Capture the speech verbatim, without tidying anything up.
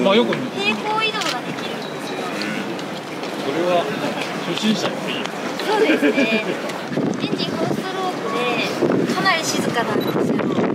真横に平行移動ができるんですよ。 それは初心者にもいい。 そうですね。エンジンフォーストロークでかなり静かなんですよ。